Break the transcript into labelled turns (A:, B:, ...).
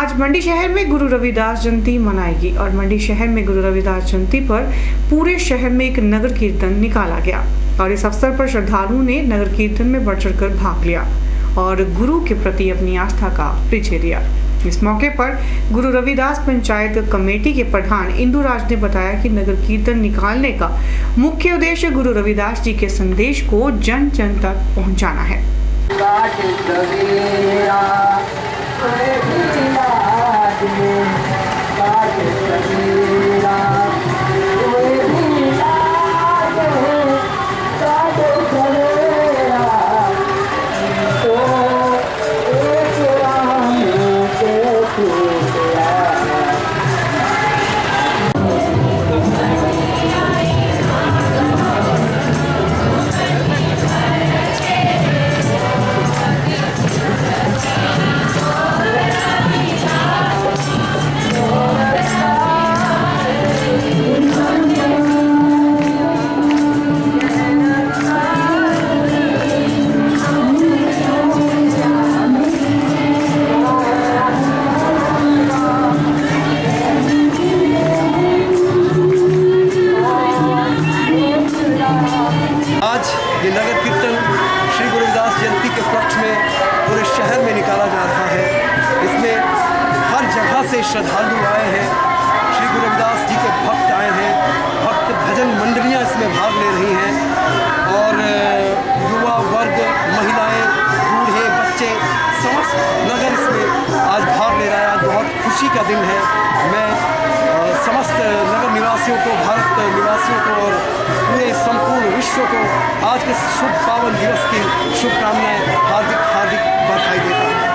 A: आज मंडी शहर में गुरु रविदास जयंती मनाएगी और मंडी शहर में गुरु रविदास जयंती पर पूरे शहर में एक नगर कीर्तन निकाला गया और इस अवसर पर श्रद्धालुओं ने नगर कीर्तन में बढ़ चढ़कर भाग लिया और गुरु के प्रति अपनी आस्था का परिचय दिया। इस मौके पर गुरु रविदास पंचायत कमेटी के प्रधान इंदुराज ने बताया कि नगर कीर्तन निकालने का मुख्य उद्देश्य गुरु रविदास जी के संदेश को जन जन तक पहुंचाना है।
B: आज ये नगर कीर्तन श्री गुरु रविदास जयंती के उपलक्ष्य में पूरे शहर में निकाला जा रहा है। इसमें हर जगह से श्रद्धालु आए हैं, श्री गुरु रविदास जी के भक्त आए हैं, भक्त भजन मंडलियाँ इसमें भाग ले रही हैं और युवा वर्ग, महिलाएं, बूढ़े, बच्चे, समस्त नगर इसमें आज भाग ले रहा है। आज बहुत खुशी का दिन है। मैं समस्त नगर निवासियों को, भारत निवासियों को और पूरे संपूर्ण विश्व को आज के शुभ पावन दिवस की शुभकामनाएं हार्दिक बधाई देता हूँ।